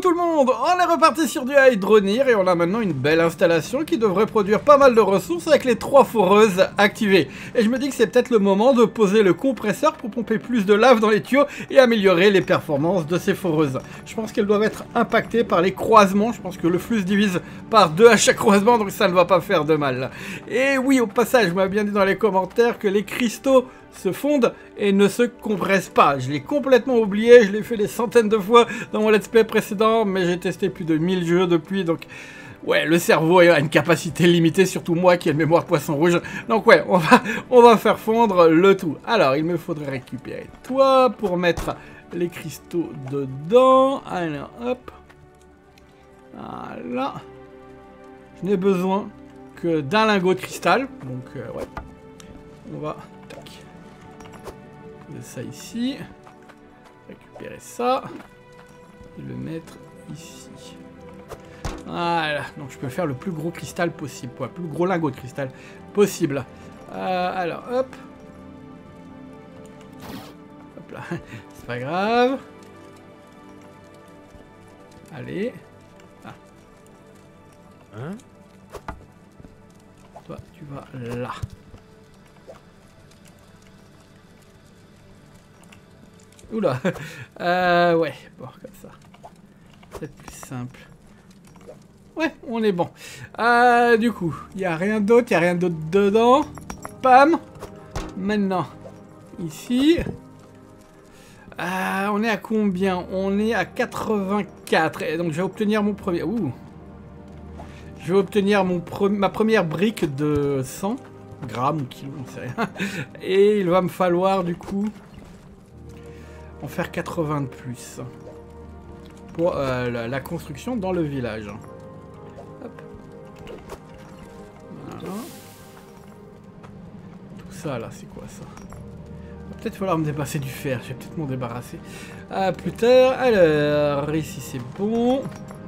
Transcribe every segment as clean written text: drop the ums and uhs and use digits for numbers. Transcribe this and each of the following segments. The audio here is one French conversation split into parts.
tout le monde, on est reparti sur du Hydronir et on a maintenant une belle installation qui devrait produire pas mal de ressources avec les 3 foreuses activées. Et je me dis que c'est peut-être le moment de poser le compresseur pour pomper plus de lave dans les tuyaux et améliorer les performances de ces foreuses. Je pense qu'elles doivent être impactées par les croisements, je pense que le flux se divise par 2 à chaque croisement donc ça ne va pas faire de mal. Et oui, au passage, je m'avais bien dit dans les commentaires que les cristaux se fondent et ne se compressent pas. Je l'ai complètement oublié, je l'ai fait des centaines de fois dans mon let's play précédent, mais j'ai testé plus de 1000 jeux depuis, donc ouais, le cerveau a une capacité limitée, surtout moi qui ai une mémoire poisson rouge. Donc ouais, on va faire fondre le tout. Alors, il me faudrait récupérer toi pour mettre les cristaux dedans. Alors, hop. Voilà. Je n'ai besoin que d'un lingot de cristal, donc ouais. On va... ça ici, récupérer ça et le mettre ici. Voilà, donc je peux faire le plus gros cristal possible, le plus gros lingot de cristal possible. Alors hop, hop là, c'est pas grave. Allez, ah. Hein? Toi tu vas là. Oula, ouais, bon, comme ça. C'est plus simple. Ouais, on est bon. Du coup, il n'y a rien d'autre, dedans. Pam. Maintenant, ici. On est à combien? On est à 84. Et donc, je vais obtenir mon premier... Ouh. Je vais obtenir ma première brique de 100 grammes ou kilos, on sait rien. Et il va me falloir, du coup... en faire 80 de plus pour la construction dans le village. Hop. Voilà. Tout ça là, c'est quoi ça? Va peut-être falloir me dépasser du fer, je vais peut-être m'en débarrasser plus tard. Alors, ici c'est bon.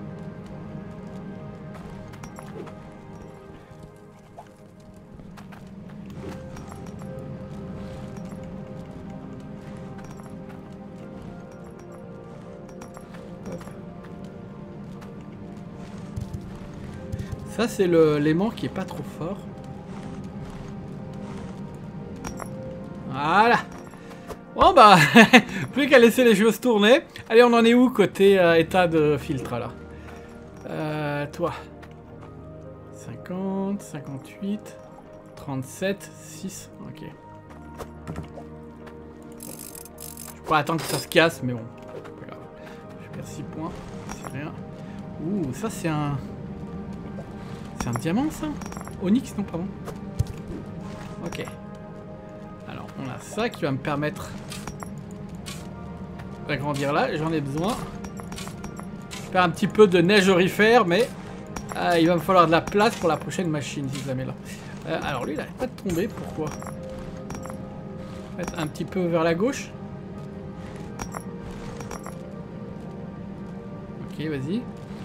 Ça, c'est l'aimant qui est pas trop fort. Voilà. Bon, bah, plus qu'à laisser les choses tourner. Allez, on en est où côté état de filtre, là? Toi. 50, 58, 37, 6. Ok. Je pourrais attendre que ça se casse, mais bon. Pas grave. Je perds 6 points. C'est rien. Ouh, ça, c'est un... c'est un diamant, ça? Onyx, non, pardon. Ok. Alors, on a ça qui va me permettre d'agrandir là. J'en ai besoin. Faire un petit peu de neige aurifère, mais il va me falloir de la place pour la prochaine machine, si je la mets là. Alors, lui, il n'arrête pas de tomber. Pourquoi? Mettre un petit peu vers la gauche. Ok, vas-y.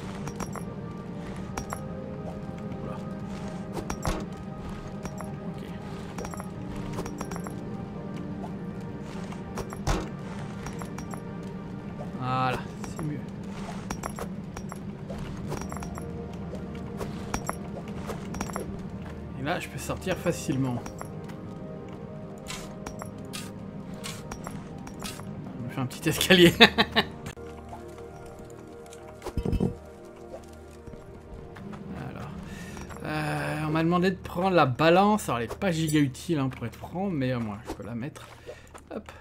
Voilà, c'est mieux. Et là, je peux sortir facilement. On me fait un petit escalier. Alors, on m'a demandé de prendre la balance. Alors, elle n'est pas giga utile hein, pour être franc, mais moi, je peux la mettre. Hop.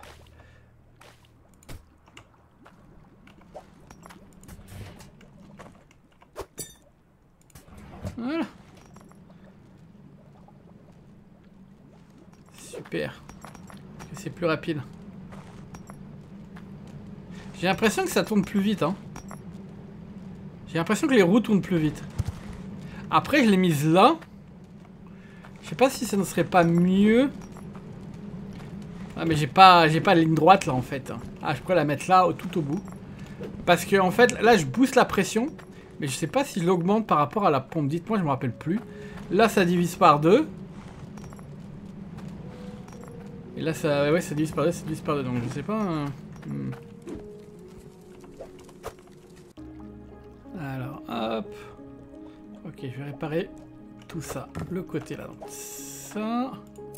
Voilà. Super. C'est plus rapide. J'ai l'impression que ça tourne plus vite. Hein. J'ai l'impression que les roues tournent plus vite. Après, je l'ai mise là. Je sais pas si ça ne serait pas mieux. Ah, mais j'ai pas de ligne droite là en fait. Ah, je pourrais la mettre là, tout au bout. Parce que en fait, là, je booste la pression. Mais je sais pas si je l'augmente par rapport à la pompe. Dites-moi, je me rappelle plus. Là, ça divise par 2. Et là, ça, ouais, ça divise par 2, ça divise par 2. Donc, je sais pas. Alors, hop. Ok, je vais réparer tout ça. Le côté là. Donc, ça.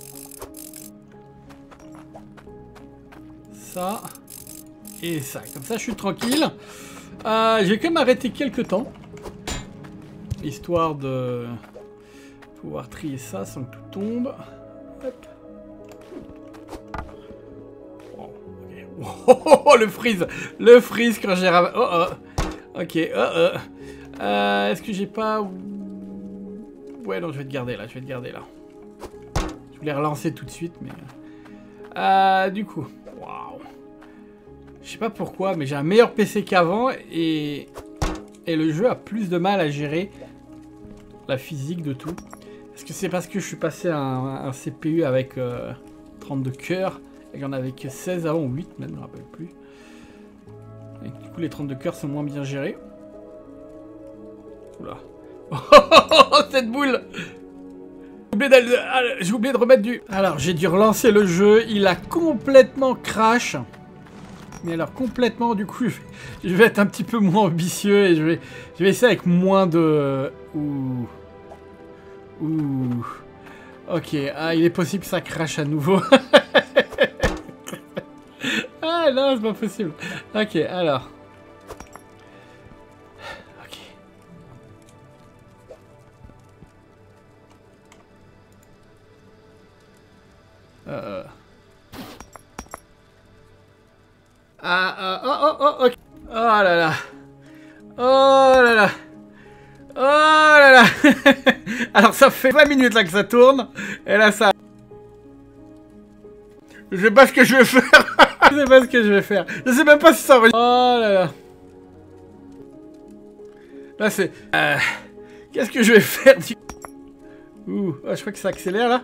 Ça. Et ça. Comme ça, je suis tranquille. J'ai quand même arrêté quelques temps. Histoire de pouvoir trier ça sans que tout tombe. Hop. Oh, okay. Oh, le freeze! Le freeze quand j'ai ramassé. Oh, oh. Ok, est-ce que j'ai pas... Ouais, non, je vais te garder là, je vais te garder là. Je voulais relancer tout de suite, mais... du coup, waouh. Je sais pas pourquoi, mais j'ai un meilleur PC qu'avant et le jeu a plus de mal à gérer la physique de tout. Est-ce que c'est parce que je suis passé à un CPU avec 32 cœurs et qu'il y en avait que 16 avant, ou 8 même, je me rappelle plus. Et du coup, les 32 cœurs sont moins bien gérés. Oula. Cette boule! J'ai oublié de remettre du... Alors, j'ai dû relancer le jeu. Il a complètement crash. Mais alors, complètement, du coup, je vais être un petit peu moins ambitieux et je vais essayer avec moins de... Ouh. Ok, il est possible que ça crache à nouveau. Ah non, c'est pas possible. Ok, alors... ok. Oh là là. Oh là là. Oh là là. Alors ça fait 20 minutes là que ça tourne. Et là ça... Je sais pas ce que je vais faire. Je sais pas ce que je vais faire. Je sais même pas si ça va... Oh là là. Là c'est... Qu'est-ce que je vais faire du... Ouh, oh, je crois que ça accélère là.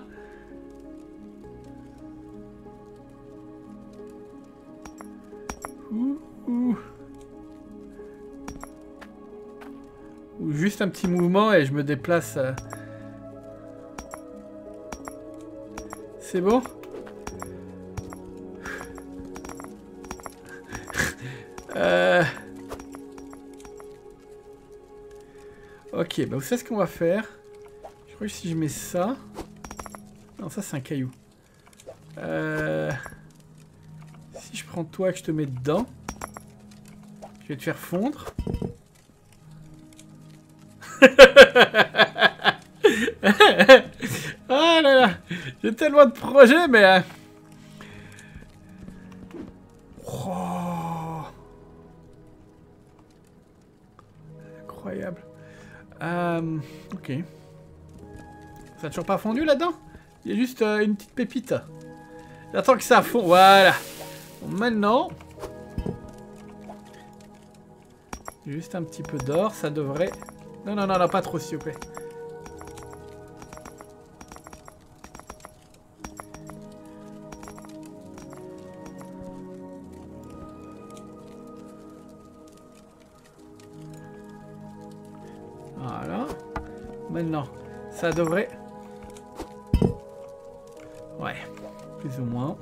Ou juste un petit mouvement et je me déplace. C'est bon? Ok, bah vous savez ce qu'on va faire? Je crois que si je mets ça... Non, ça c'est un caillou. Si je prends toi et que je te mets dedans, je vais te faire fondre. Ah là là, j'ai tellement de projets, mais... Oh. Incroyable. Ok. Ça a toujours pas fondu là-dedans? Il y a juste une petite pépite. J'attends que ça fonde. Voilà. Bon, maintenant... Juste un petit peu d'or, ça devrait... Non, non, non, non, pas trop, s'il vous plaît. Voilà. Maintenant, ça devrait... Ouais, plus ou moins.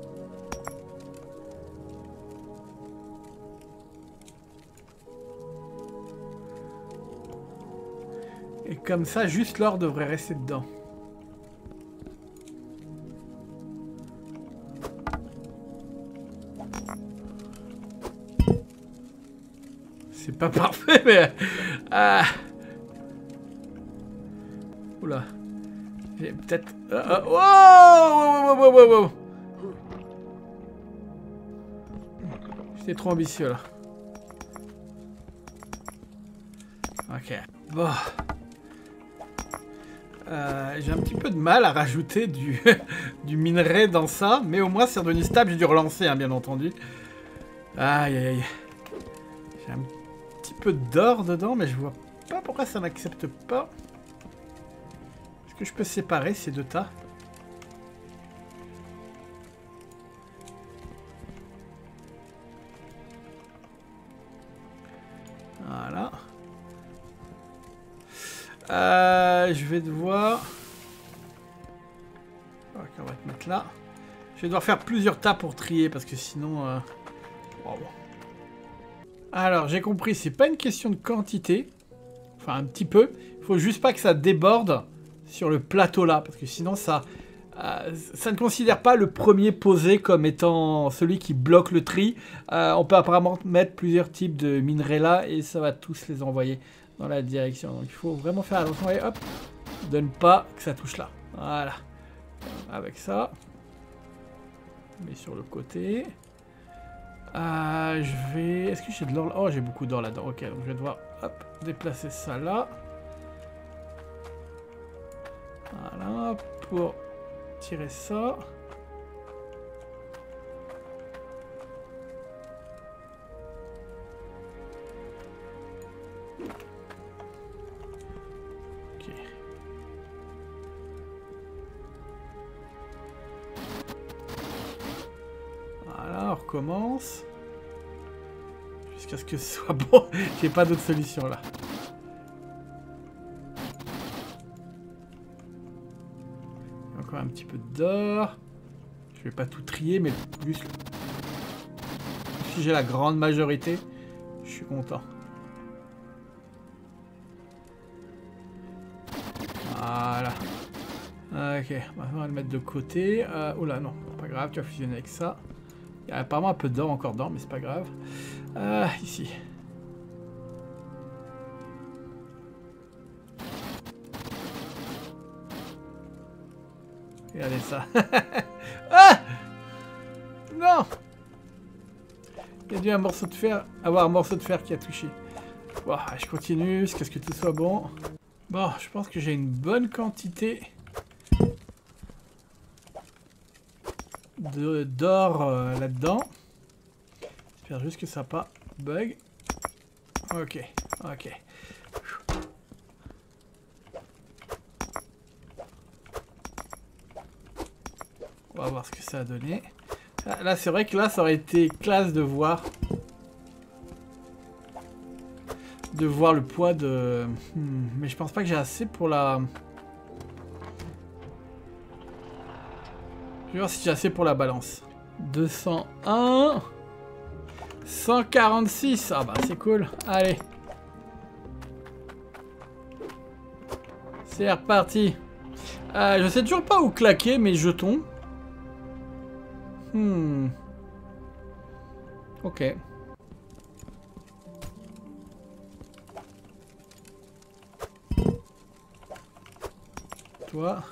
Et comme ça, juste l'or devrait rester dedans. C'est pas parfait, mais... Oula. J'ai peut-être... Wow. J'étais trop ambitieux, là. Ok. Bon. J'ai un petit peu de mal à rajouter du, du minerai dans ça, mais au moins c'est redevenu stable, j'ai dû relancer, hein, bien entendu. Aïe aïe aïe. J'ai un petit peu d'or dedans, mais je vois pas pourquoi ça n'accepte pas. Est-ce que je peux séparer ces deux tas? Voilà. Je vais devoir... Ok, on va te mettre là. Je vais devoir faire plusieurs tas pour trier parce que sinon... Wow. Alors, j'ai compris, c'est pas une question de quantité. Enfin, un petit peu. Il faut juste pas que ça déborde sur le plateau là. Parce que sinon, ça ne considère pas le premier posé comme étant celui qui bloque le tri. On peut apparemment mettre plusieurs types de minerais là. Et ça va tous les envoyer dans la direction. Donc, il faut vraiment faire attention. Et hop, de ne pas que ça touche là. Voilà. Avec ça. Mais sur le côté. Je vais... Est-ce que j'ai de l'or là? Oh, j'ai beaucoup d'or là-dedans. Ok, donc je vais devoir hop, déplacer ça là. Voilà, pour tirer ça. Ok. Voilà, on recommence. Jusqu'à ce que ce soit bon. J'ai pas d'autre solution là. Encore un petit peu d'or. Je vais pas tout trier, mais plus si j'ai la grande majorité, je suis content. Voilà. Ok, maintenant on va le mettre de côté. Oh là, non, pas grave, tu vas fusionner avec ça. Il y a apparemment un peu d'or encore dedans, mais c'est pas grave. Ici. Regardez ça. Ah! Non! Il y a dû avoir un morceau de fer qui a touché. Bon, je continue jusqu'à ce que tout soit bon. Bon, je pense que j'ai une bonne quantité d'or là-dedans. J'espère juste que ça n'a pas bug. Ok, ok. On va voir ce que ça a donné. Là, c'est vrai que là, ça aurait été classe de voir le poids de... mais je pense pas que j'ai assez pour la... Je vais voir si j'ai assez pour la balance. 201... 146. Ah bah c'est cool. Allez. C'est reparti. Je sais toujours pas où claquer mes jetons. Ok. Toi.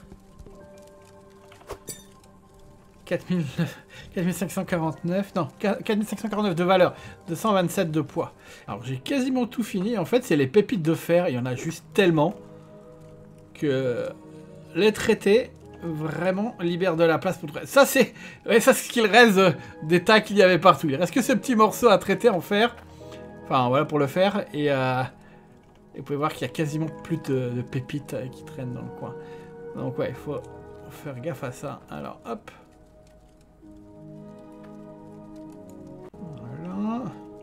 4549, non, 4549 de valeur, 227 de poids. Alors j'ai quasiment tout fini, en fait c'est les pépites de fer, il y en a juste tellement que les traiter vraiment libère de la place pour tout. Ça c'est ce qu'il reste des tas qu'il y avait partout. Il reste que ce petit morceau à traiter en fer, enfin voilà pour le faire, et vous pouvez voir qu'il y a quasiment plus de pépites qui traînent dans le coin. Donc ouais, il faut faire gaffe à ça. Alors hop. Voilà.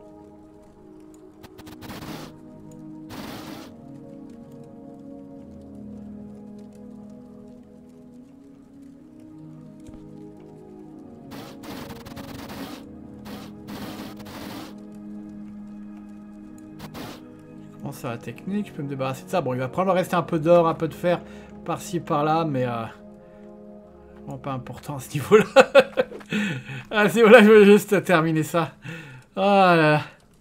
Comment ça la technique? Je peux me débarrasser de ça. Bon, il va probablement rester un peu d'or, un peu de fer par-ci par-là, mais vraiment pas important à ce niveau-là. À ce niveau-là, je veux juste terminer ça. Oh là là.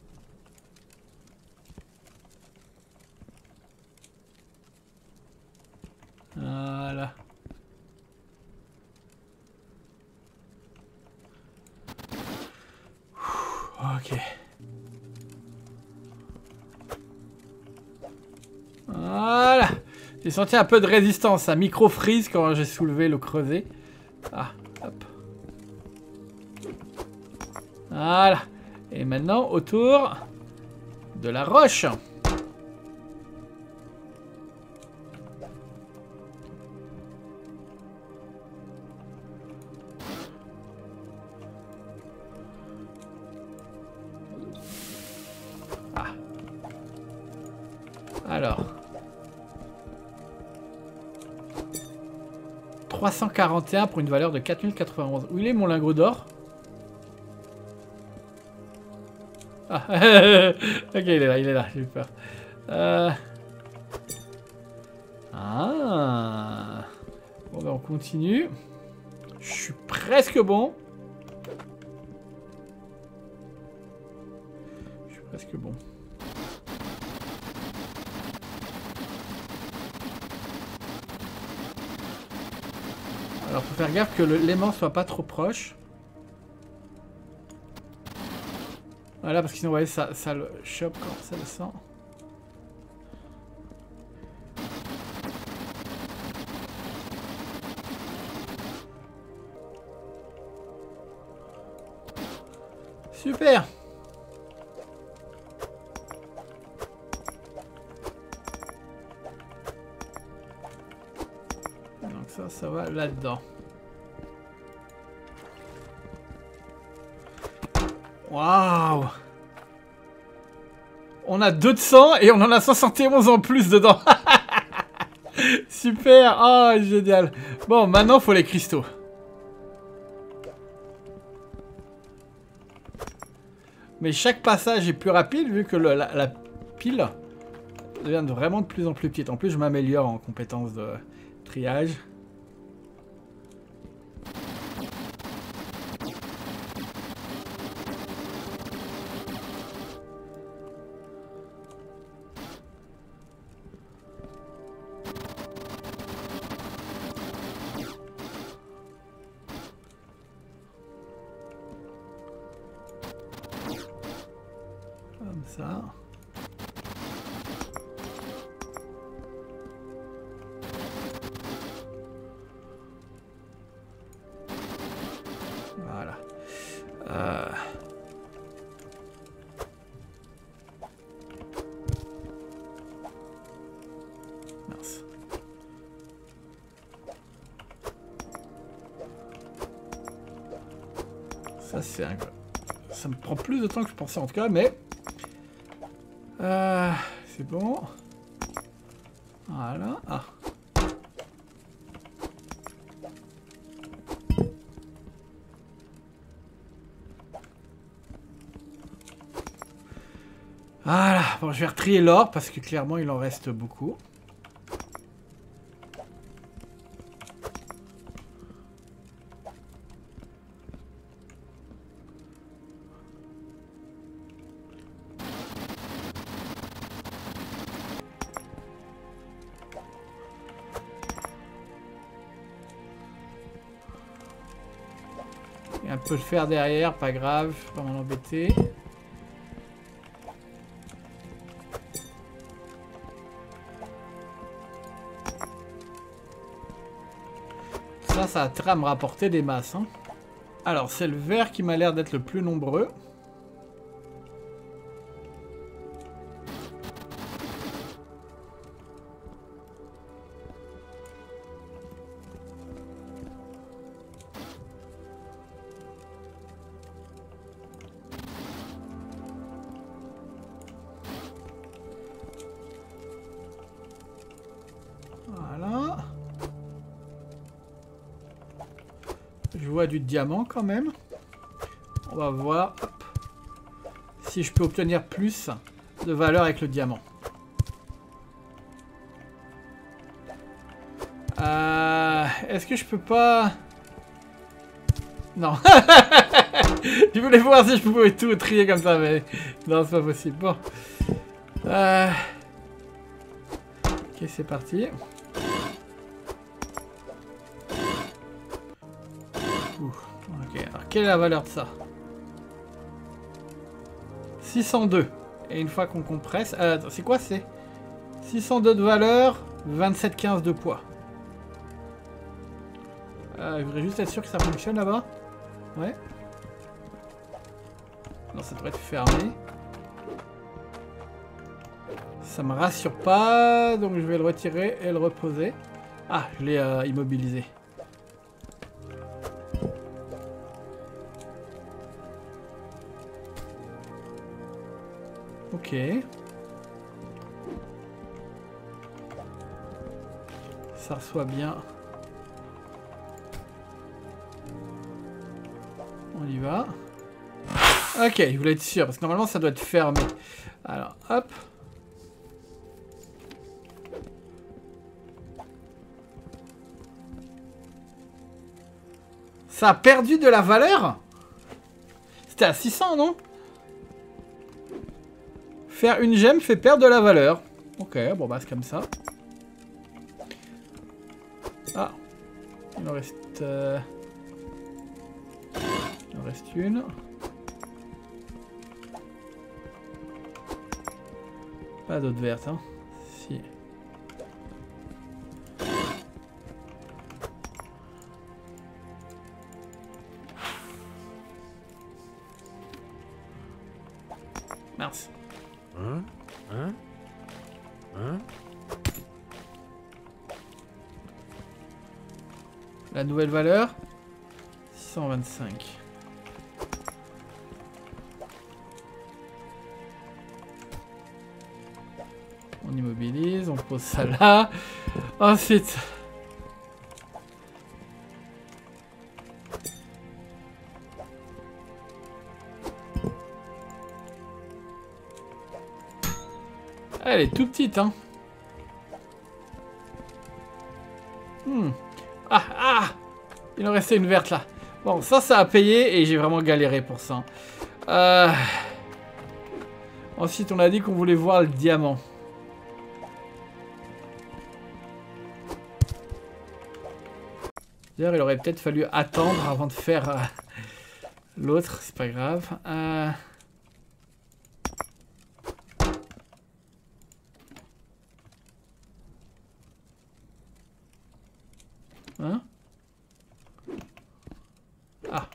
Voilà. Ok. Voilà. J'ai senti un peu de résistance, un micro-freeze quand j'ai soulevé le creuset. Ah, hop. Voilà. Et maintenant, autour de la roche. Ah. Alors. 341 pour une valeur de 4091. Où il est mon lingot d'or? Ah, ok, il est là, j'ai eu peur. Ah. Bon, ben on continue. Je suis presque bon. Je suis presque bon. Alors, faut faire gaffe que l'aimant soit pas trop proche. Voilà, parce que sinon, ouais, ça le chope quand ça le sent. Super! Donc ça va là-dedans. Waouh! On a 2 de sang et on en a 71 en plus dedans. Super! Ah, oh, génial. Bon, maintenant, il faut les cristaux. Mais chaque passage est plus rapide vu que la pile devient vraiment de plus en plus petite. En plus, je m'améliore en compétences de triage. Comme ça. Voilà. Mince. Ça c'est un... Ça me prend plus de temps que je pensais en tout cas, mais... c'est bon. Voilà. Ah. Voilà. Bon, je vais retrier l'or parce que clairement il en reste beaucoup. Et un peu de fer derrière, pas grave, je vais pas m'en embêter. Ça a intérêt à me rapporter des masses. Hein. Alors, c'est le vert qui m'a l'air d'être le plus nombreux. Voilà. Je vois du diamant quand même. On va voir hop, si je peux obtenir plus de valeur avec le diamant. Est-ce que je peux pas... Non. Je voulais voir si je pouvais tout trier comme ça, mais non, c'est pas possible. Bon. Ok, c'est parti. Ok, alors quelle est la valeur de ça? 602. Et une fois qu'on compresse... c'est quoi c'est 602 de valeur, 27,15 de poids. Je voudrais juste être sûr que ça fonctionne là-bas. Ouais. Non, ça devrait être fermé. Ça me rassure pas, donc je vais le retirer et le reposer. Ah, je l'ai immobilisé. Ok. Ça reçoit bien. On y va. Ok, je voulais être sûr, parce que normalement ça doit être fermé. Alors, hop. Ça a perdu de la valeur? C'était à 600, non? Faire une gemme fait perdre de la valeur. Ok, bon bah c'est comme ça. Ah. Il en reste... Il en reste une. Pas d'autres vertes, hein. Si. Mince. La nouvelle valeur 625. On immobilise, on pose ça là. Ensuite. Elle est tout petite, hein. Ah, il en restait une verte là. Bon, ça a payé et j'ai vraiment galéré pour ça. Ensuite, on a dit qu'on voulait voir le diamant. D'ailleurs, il aurait peut-être fallu attendre avant de faire l'autre. C'est pas grave. Hein? Ah.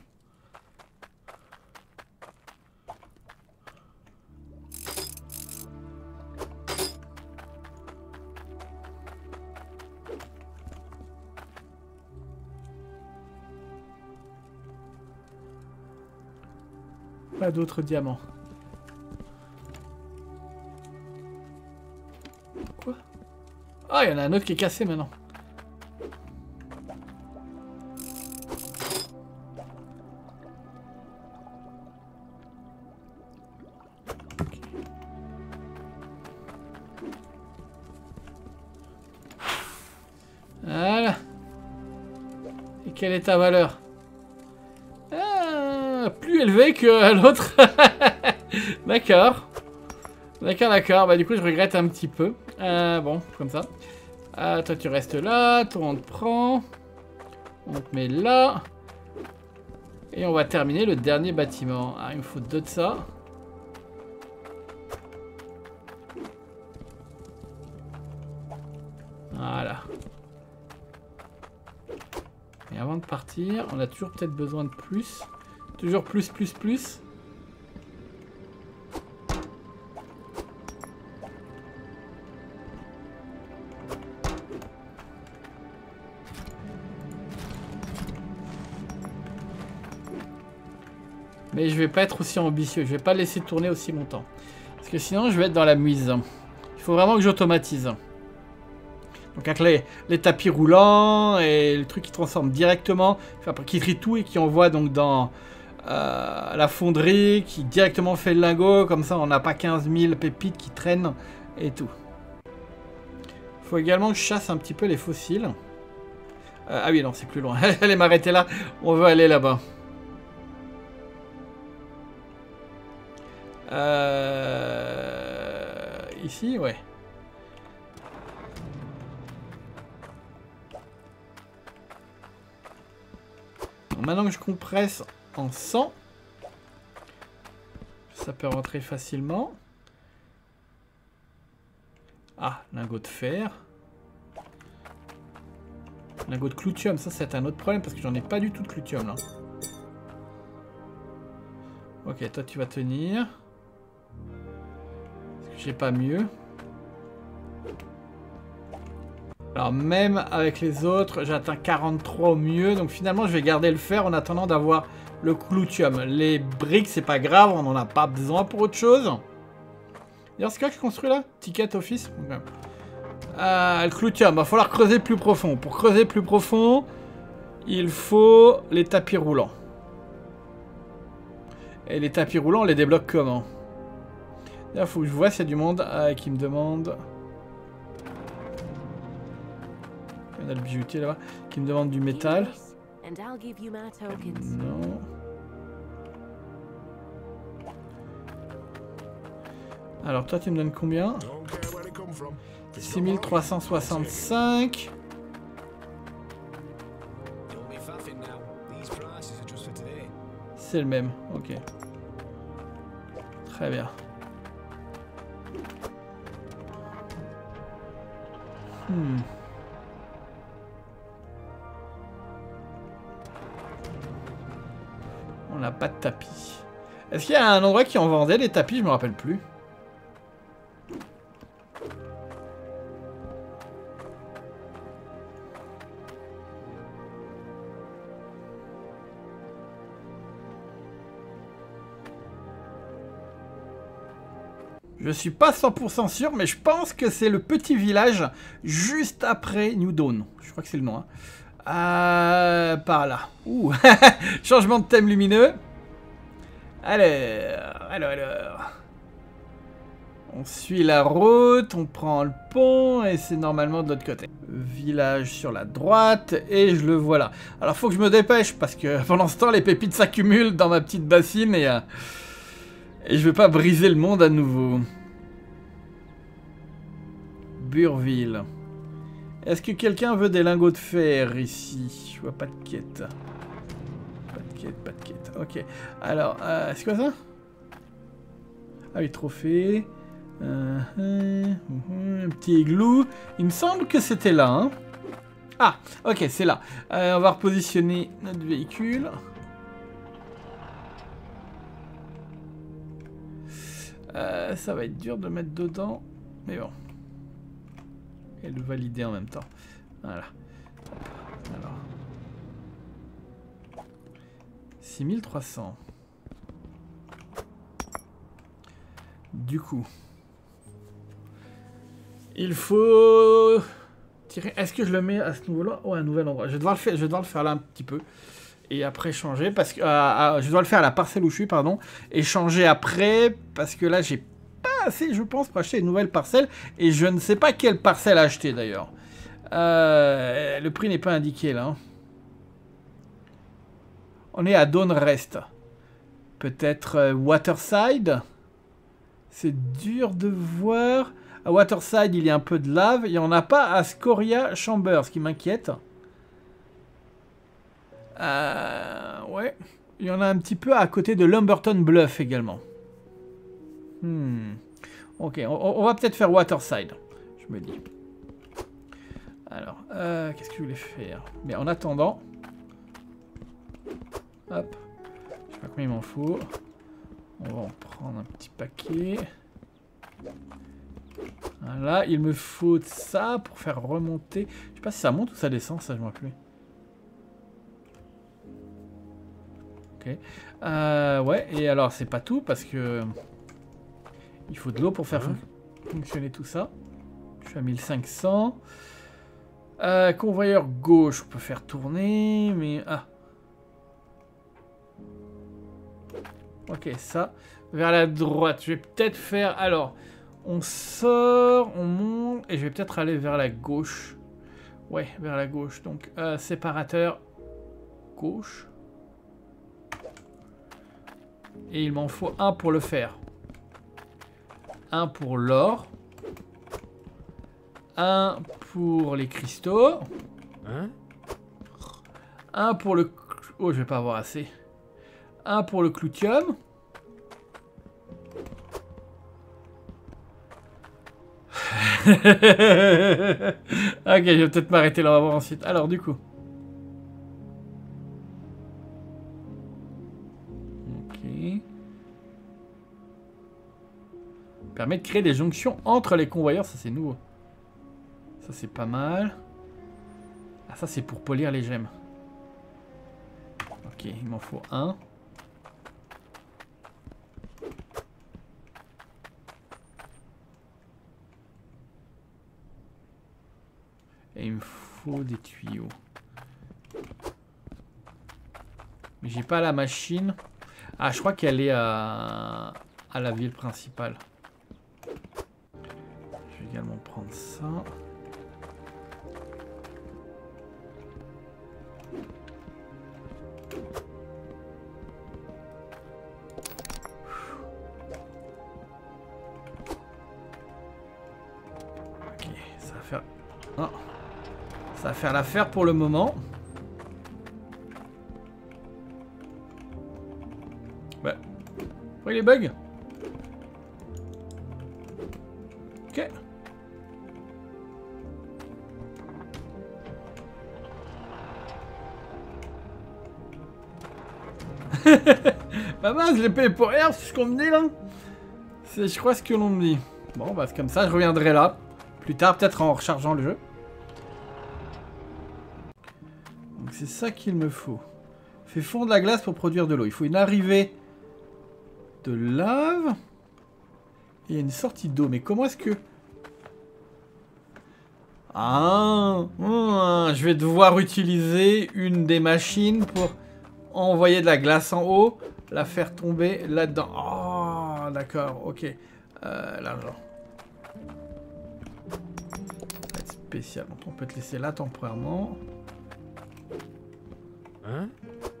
Pas d'autres diamants. Quoi? Ah, il y en a un autre qui est cassé maintenant. Voilà. Et quelle est ta valeur? Plus élevée que l'autre. D'accord. D'accord. Bah du coup je regrette un petit peu. Bon, comme ça. Toi tu restes là. Toi on te prend. On te met là. Et on va terminer le dernier bâtiment. Ah, il me faut 2 de ça. Voilà. Et avant de partir, on a toujours peut-être besoin de plus. Toujours plus. Mais je vais pas être aussi ambitieux. Je vais pas laisser tourner aussi longtemps. Parce que sinon, je vais être dans la muise. Il faut vraiment que j'automatise. Donc avec les tapis roulants et le truc qui transforme directement, enfin, qui trie tout et qui envoie donc dans la fonderie, qui directement fait le lingot, comme ça on n'a pas 15 000 pépites qui traînent et tout. Il faut également que je chasse un petit peu les fossiles. Ah oui non c'est plus loin, allez m'arrêter là, on veut aller là-bas. Ici ouais. Maintenant que je compresse en 100, ça peut rentrer facilement. Ah, lingot de fer. Lingot de cloutium, ça c'est un autre problème parce que j'en ai pas du tout de cloutium là. Ok, toi tu vas tenir. Parce que j'ai pas mieux. Alors même avec les autres, j'ai atteint 43 au mieux. Donc finalement, je vais garder le fer en attendant d'avoir le cloutium. Les briques, c'est pas grave, on n'en a pas besoin pour autre chose. D'ailleurs, c'est quoi que je construis là? Ticket office. Okay. Le cloutium, va falloir creuser plus profond. Pour creuser plus profond, il faut les tapis roulants. Et les tapis roulants, on les débloque comment? D'ailleurs, faut que je vois s'il y a du monde qui me demande... Il y a le bijoutier là-bas qui me demande du métal. Non. Alors toi tu me donnes combien? 6365. C'est le même, ok. Très bien. On n'a pas de tapis. Est-ce qu'il y a un endroit qui en vendait des tapis? Je me rappelle plus. Je suis pas 100% sûr, mais je pense que c'est le petit village juste après New Dawn. Je crois que c'est le nom. Hein. Par là. Ouh. Changement de thème lumineux. Alors. On suit la route, on prend le pont et c'est normalement de l'autre côté. Village sur la droite et je le vois là. Alors faut que je me dépêche parce que pendant ce temps les pépites s'accumulent dans ma petite bassine et je veux pas briser le monde à nouveau. Burville. Est-ce que quelqu'un veut des lingots de fer ici? Je vois pas de quête. Pas de quête. Ok. Alors, c'est quoi ça? Ah oui, trophée. Un petit igloo. Il me semble que c'était là. Hein. Ah, ok, c'est là. On va repositionner notre véhicule. Ça va être dur de mettre dedans. Mais bon. Et le valider en même temps. Voilà. Alors. 6300. Du coup. Il faut tirer. Est-ce que je le mets à ce niveau-là? Oh, un nouvel endroit. Je vais devoir le faire là un petit peu. Et après changer. Parce que je dois le faire à la parcelle où je suis, pardon. Et changer après. Parce que là, j'ai pas assez, je pense, pour acheter une nouvelle parcelle. Et je ne sais pas quelle parcelle acheter d'ailleurs. Le prix n'est pas indiqué là. On est à Dawnrest. Peut-être Waterside. C'est dur de voir. À Waterside, il y a un peu de lave. Il n'y en a pas à Scoria Chambers, ce qui m'inquiète. Ouais. Il y en a un petit peu à côté de Lumberton Bluff également. Ok, on va peut-être faire Waterside. Je me dis. Alors, qu'est-ce que je voulais faire? Mais en attendant... Hop. Je sais pas combien il m'en faut. On va en prendre un petit paquet. Voilà, il me faut ça pour faire remonter. Je sais pas si ça monte ou ça descend, ça je m'en rappelle plus. Ok. Ouais, et alors c'est pas tout parce que il faut de l'eau pour faire fonctionner tout ça. Je suis à 1500. Convoyeur gauche, on peut faire tourner, mais... Ah. Ok, ça. Vers la droite. Je vais peut-être faire... Alors, on sort, on monte, et je vais peut-être aller vers la gauche. Ouais, vers la gauche. Donc, séparateur gauche. Et il m'en faut un pour le faire. Un pour l'or. Un pour les cristaux. Un pour le... Oh, je vais pas avoir assez. Un pour le cloutium. Ok, je vais peut-être m'arrêter là, on va voir ensuite. Alors, du coup. Ok. Permet de créer des jonctions entre les convoyeurs, ça c'est nouveau. Ça c'est pas mal. Ah, ça c'est pour polir les gemmes. Ok, il m'en faut un. Et il me faut des tuyaux. Mais j'ai pas la machine. Ah, je crois qu'elle est à la ville principale. Je vais également prendre ça. Ok, ça va faire... Non. Ça va faire l'affaire pour le moment. Ouais. Pourquoi les bugs? Ok. Bah mince, je l'ai payé pour rien, c'est ce qu'on me dit là. C'est, je crois, ce que l'on me dit. Bon, bah c'est comme ça, je reviendrai là. Plus tard, peut-être en rechargeant le jeu. Donc c'est ça qu'il me faut. Fait fondre la glace pour produire de l'eau. Il faut une arrivée de lave. Et il y a une sortie d'eau. Mais comment est-ce que... je vais devoir utiliser une des machines pour envoyer de la glace en haut, la faire tomber là-dedans. Oh, d'accord, ok. L'argent. Ça va être spécial. Donc on peut te laisser là temporairement. Hein?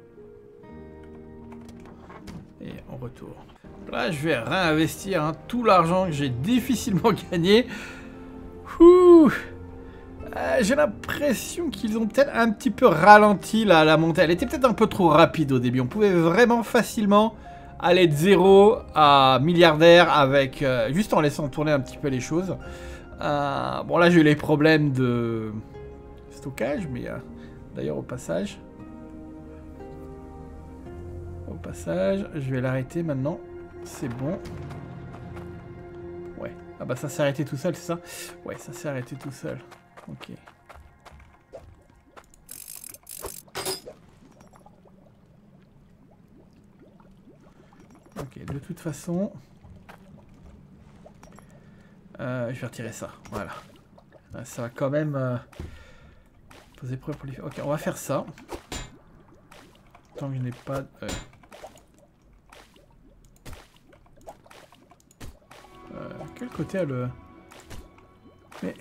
Et on retourne. Là, je vais réinvestir tout l'argent que j'ai difficilement gagné. Ouh. J'ai l'impression qu'ils ont peut-être un petit peu ralenti la montée. Elle était peut-être un peu trop rapide au début. On pouvait vraiment facilement aller de 0 à milliardaire avec juste en laissant tourner un petit peu les choses. Bon, là, j'ai eu les problèmes de stockage, mais d'ailleurs, au passage, je vais l'arrêter maintenant. C'est bon. Ouais. Ah bah ça s'est arrêté tout seul, c'est ça? Ouais, ça s'est arrêté tout seul. Ok. Ok, de toute façon... je vais retirer ça, voilà. Ça va quand même poser problème pour les... Ok, on va faire ça. Tant que je n'ai pas... quel côté a le... Mais...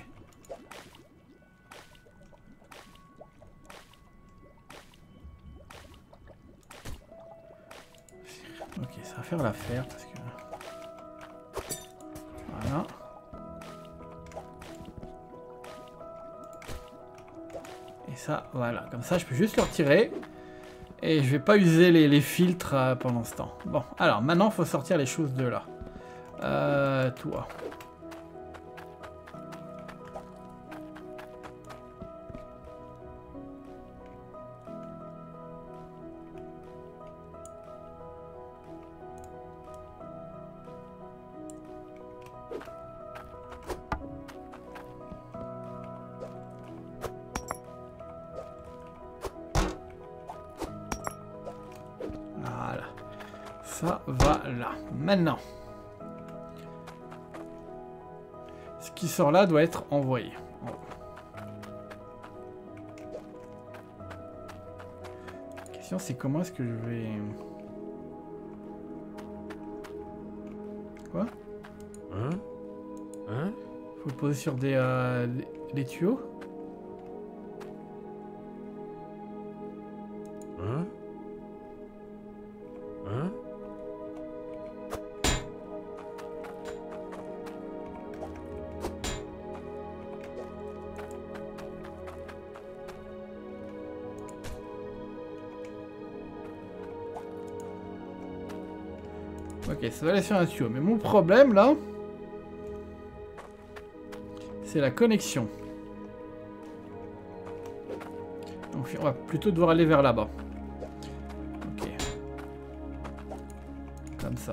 Ok, ça va faire l'affaire parce que... Voilà. Et ça, voilà. Comme ça, je peux juste le retirer. Et je vais pas user les filtres pendant ce temps. Bon, alors maintenant, il faut sortir les choses de là. Toi. Voilà. Ça va là. Maintenant. Ce qui sort là doit être envoyé. La question c'est comment est-ce que je vais... Quoi? Hein? Faut le poser sur des tuyaux. Ok, ça va aller sur un tuyau. Mais mon problème, là, c'est la connexion. Donc, on va plutôt devoir aller vers là-bas. Ok. Comme ça.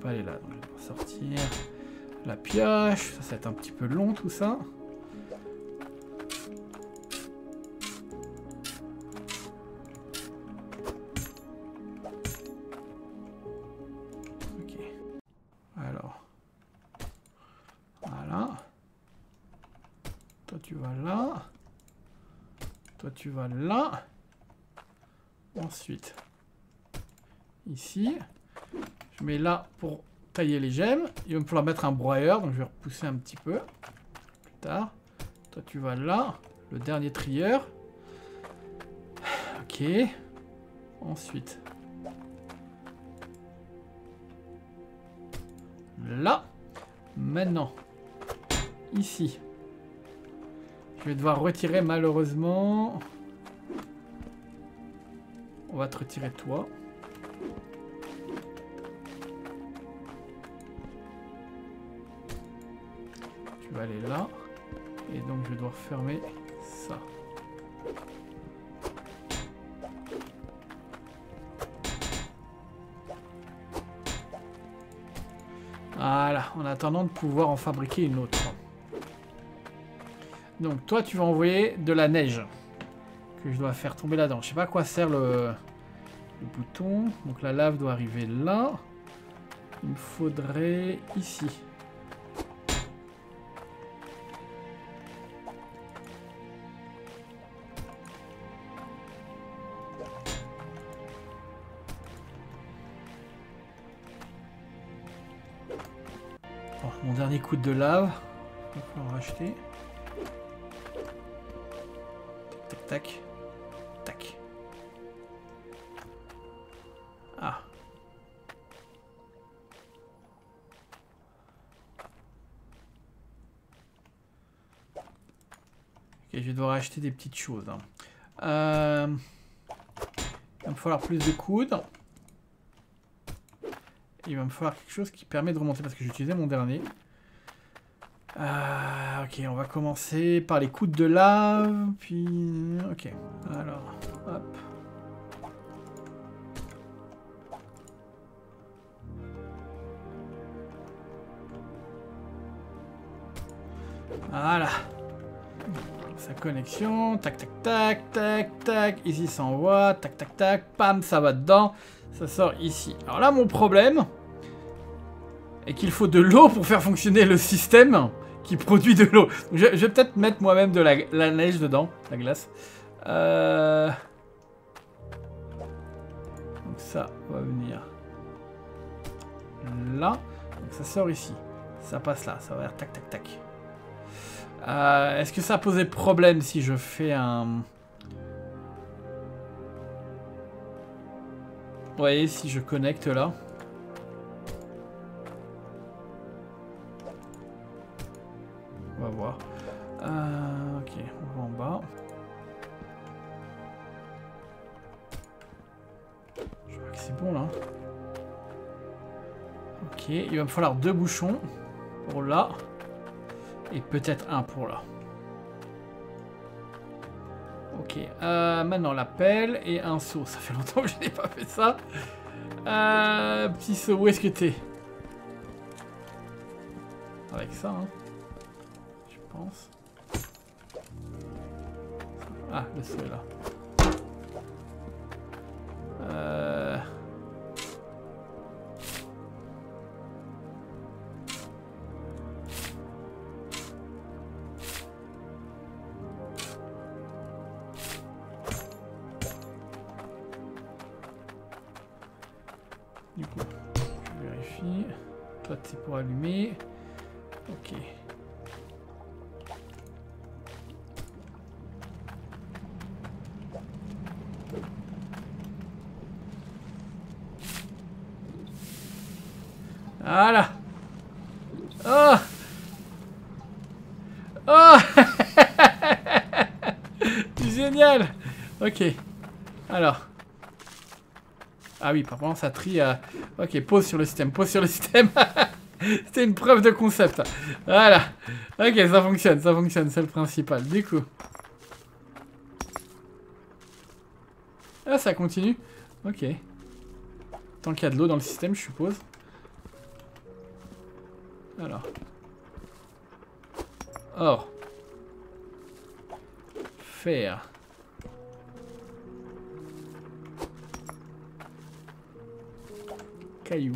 pas aller là. Donc je vais devoir sortir la pioche. Ça va être un petit peu long tout ça. Ok. Alors. Voilà. Toi tu vas là. Toi tu vas là. Ensuite. Ici. Je mets là pour tailler les gemmes. Il va me falloir mettre un broyeur, donc je vais repousser un petit peu plus tard. Toi, tu vas là. Le dernier trieur. Ok. Ensuite. Là. Maintenant. Ici. Je vais devoir retirer malheureusement. On va te retirer toi. Tu vas aller là. Et donc je vais devoir fermer ça. Voilà, en attendant de pouvoir en fabriquer une autre. Donc toi tu vas envoyer de la neige. Que je dois faire tomber là-dedans. Je sais pas à quoi sert le bouton. Donc la lave doit arriver là. Il me faudrait ici. Oh, mon dernier coup de lave. Il va falloir en racheter. Tac, tac, tac. Tac. Ah. Ok, je vais devoir acheter des petites choses. Hein. Il va me falloir plus de coudes. Il va me falloir quelque chose qui permet de remonter parce que j'ai utilisé mon dernier. Ok, on va commencer par les coudes de lave. Puis... Ok, alors... Hop. Voilà. Sa connexion. Tac, tac, tac, tac, tac. Ici, ça envoie. Tac, tac, tac. Pam, ça va dedans. Ça sort ici. Alors là, mon problème est qu'il faut de l'eau pour faire fonctionner le système qui produit de l'eau. Je vais peut-être mettre moi-même de la neige dedans, la glace. Donc ça va venir là. Donc ça sort ici. Ça passe là. Ça va faire tac, tac, tac. Est-ce que ça a posé problème si je fais un... Vous voyez, si je connecte là. On va voir. Ok, on va en bas. Je crois que c'est bon là. Ok, il va me falloir 2 bouchons pour là. Et peut-être un pour là. Ok, maintenant la pelle et un seau. Ça fait longtemps que je n'ai pas fait ça. Petit seau, où est-ce que t'es? Avec ça, hein. Je pense. Ah, le seau est là. Du coup, je vérifie. Toi, c'est pour allumer. Ok. Voilà. Oh. Oh. Génial. Ok. Alors. Ah oui, par contre, ça trie à... Ok, pause sur le système, pause sur le système. C'était une preuve de concept. Voilà. Ok, ça fonctionne, c'est le principal. Du coup. Ah, ça continue. Ok. Tant qu'il y a de l'eau dans le système, je suppose. Alors. Or. Fer. Caillou.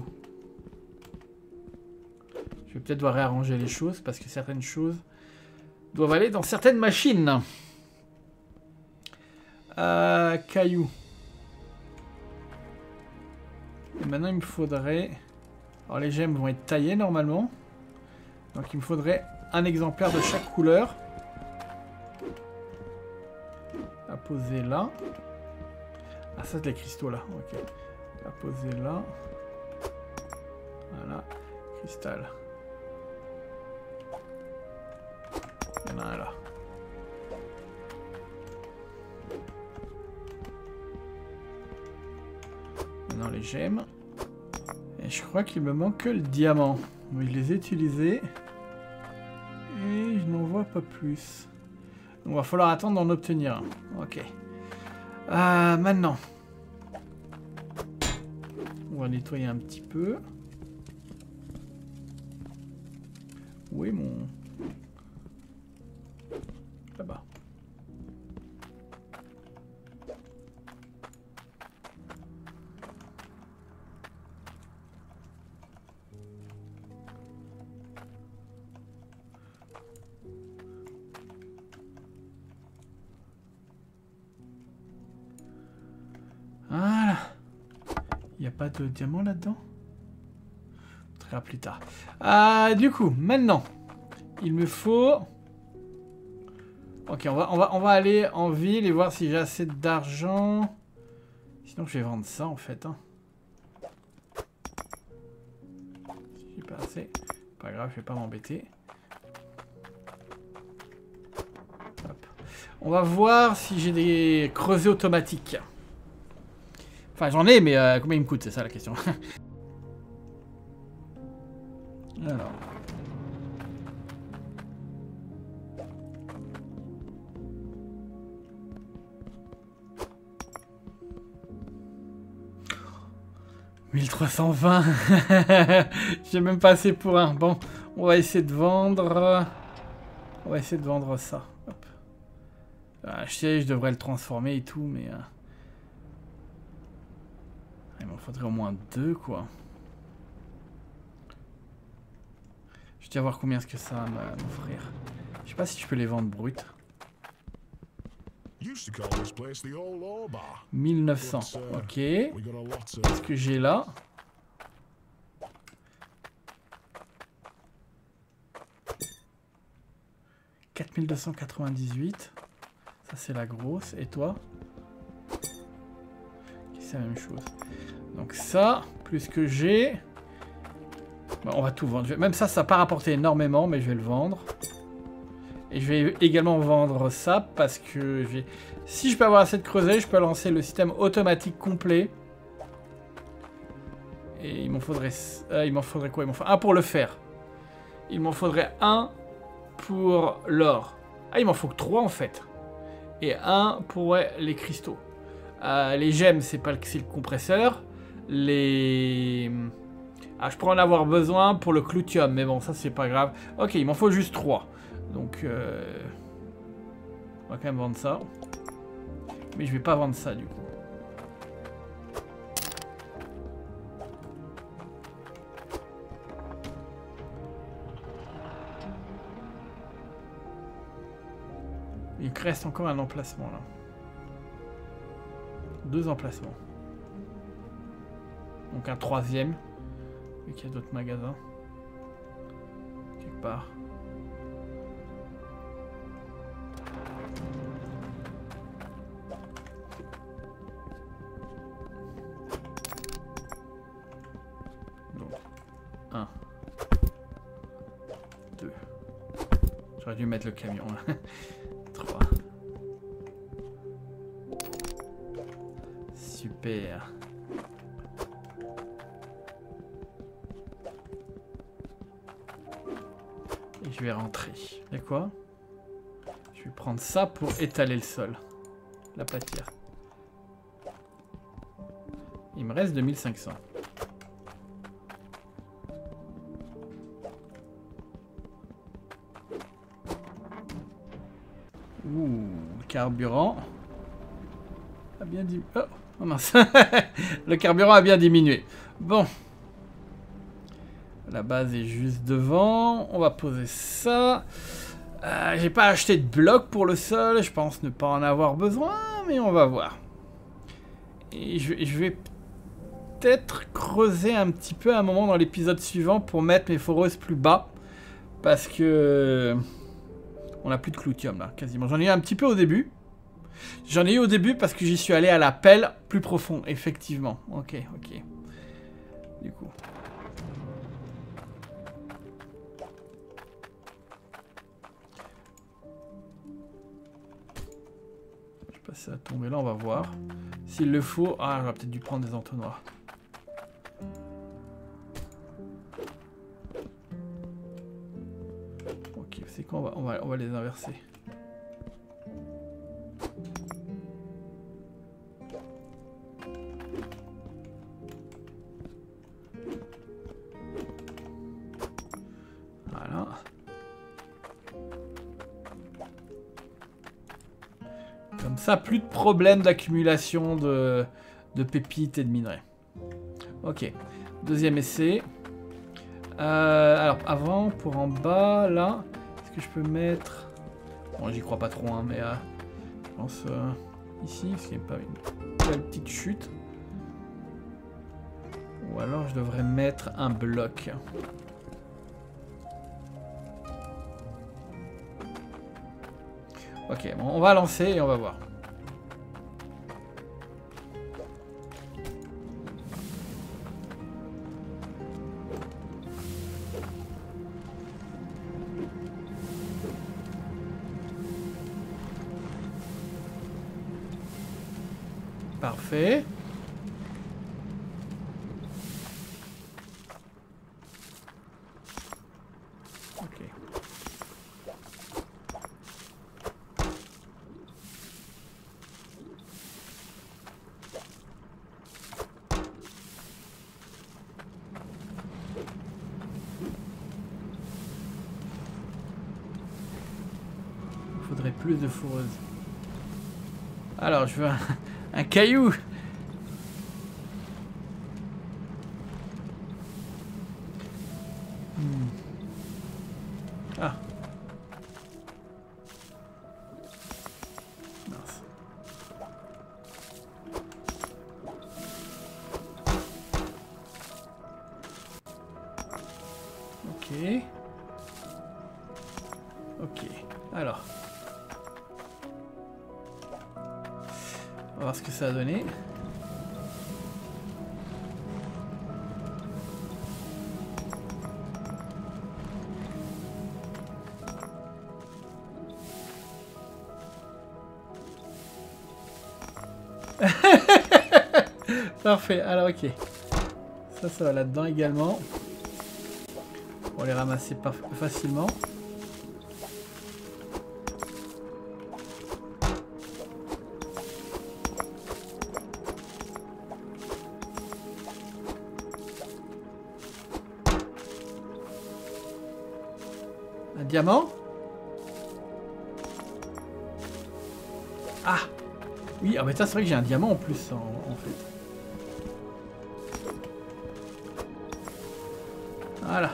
Je vais peut-être devoir réarranger les choses parce que certaines choses doivent aller dans certaines machines. Caillou. Et maintenant il me faudrait... Alors les gemmes vont être taillées normalement. Donc il me faudrait un exemplaire de chaque couleur. À poser là. Ah ça c'est les cristaux là, ok. À poser là. Voilà. Cristal. Il y en a un là. Maintenant les gemmes. Et je crois qu'il me manque que le diamant. Oui, je les ai utilisés. Et je n'en vois pas plus. Donc il va falloir attendre d'en obtenir un. Ok. Maintenant. On va nettoyer un petit peu. Où est mon... Là-bas. Voilà. Il n'y a pas de diamant là-dedans? On verra plus tard. Du coup, maintenant, il me faut... Ok, on va aller en ville et voir si j'ai assez d'argent. Sinon, je vais vendre ça, en fait. Hein. Si j'ai pas assez, pas grave, je vais pas m'embêter. On va voir si j'ai des creusets automatiques. Enfin, j'en ai, mais combien il me coûte? C'est ça la question. Alors... 1320. J'ai même pas assez pour un. Bon, on va essayer de vendre. On va essayer de vendre ça. Hop. Je sais, je devrais le transformer et tout, mais... il m'en faudrait au moins 2, quoi. Je vais déjà voir combien est-ce que ça va m'offrir. Je sais pas si je peux les vendre bruts. 1900. Ok. Qu'est-ce que j'ai là? « 4298. Ça, c'est la grosse. Et toi? C'est la même chose. Donc ça, plus que j'ai... Bon, on va tout vendre. Même ça, ça n'a pas rapporté énormément, mais je vais le vendre. Et je vais également vendre ça parce que si je peux avoir assez de creuset, je peux lancer le système automatique complet. Et il m'en faudrait... il m'en faudrait quoi? Il m'en faudrait un pour le fer. Il m'en faudrait un pour l'or. Ah, il m'en faut que 3 en fait. Et un pour les cristaux. Les gemmes, c'est pas c'est le compresseur. Les... je pourrais en avoir besoin pour le cloutium, mais bon, ça c'est pas grave. Ok, il m'en faut juste 3. Donc, on va quand même vendre ça. Mais je vais pas vendre ça du coup. Il reste encore un emplacement là. 2 emplacements. Donc un 3e. Vu qu'il y a d'autres magasins. Quelque part. Donc 1. 2. J'aurais dû mettre le camion là. 3. Super. Et je vais rentrer. Et quoi? Je vais prendre ça pour étaler le sol. La pâtière. Il me reste 2500. Ouh, le carburant a bien diminué. Oh, oh mince. Le carburant a bien diminué. Bon. La base est juste devant. On va poser ça. J'ai pas acheté de bloc pour le sol. Je pense ne pas en avoir besoin, mais on va voir. Et je vais peut-être creuser un petit peu à un moment dans l'épisode suivant pour mettre mes foreuses plus bas. Parce que... on n'a plus de cloutium là, quasiment. J'en ai eu un petit peu au début. J'en ai eu au début parce que j'y suis allé à la pelle plus profond, effectivement. Ok, ok. Du coup... je sais pas si ça va tomber là, on va voir. S'il le faut... ah, j'aurais peut-être dû prendre des entonnoirs. Ok, c'est quoi, on va les inverser. Voilà. Comme ça, plus de problème d'accumulation de pépites et de minerais. Ok, deuxième essai. Alors, avant, pour en bas, là, est-ce que je peux mettre... bon, j'y crois pas trop, hein, mais je pense ici, parce qu'il n'y a pas une belle petite chute. Ou alors, je devrais mettre un bloc. Ok, bon, on va lancer et on va voir. Parfait. Ok. Il faudrait plus de fourreuse. Alors, je veux un caillou. Ah. Mince. Ok. Ok. Alors. On va voir ce que ça a donné. Parfait, alors ok. Ça va là-dedans également. On va les ramasser facilement. Un diamant? Ah! Oui, ah bah ça c'est vrai que j'ai un diamant en plus en fait. Voilà.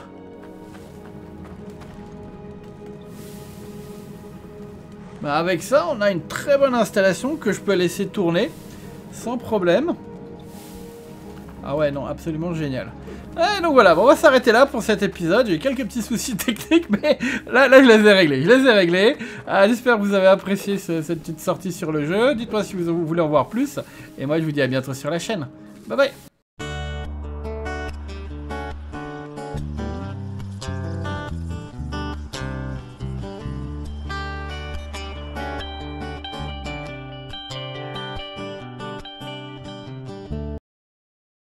Bah avec ça, on a une très bonne installation que je peux laisser tourner sans problème. Ah ouais, non, absolument génial. Et donc voilà, bon, on va s'arrêter là pour cet épisode. J'ai eu quelques petits soucis techniques, mais là je les ai réglés. J'espère que vous avez apprécié cette petite sortie sur le jeu. Dites-moi si vous voulez en voir plus. Et moi, je vous dis à bientôt sur la chaîne. Bye bye.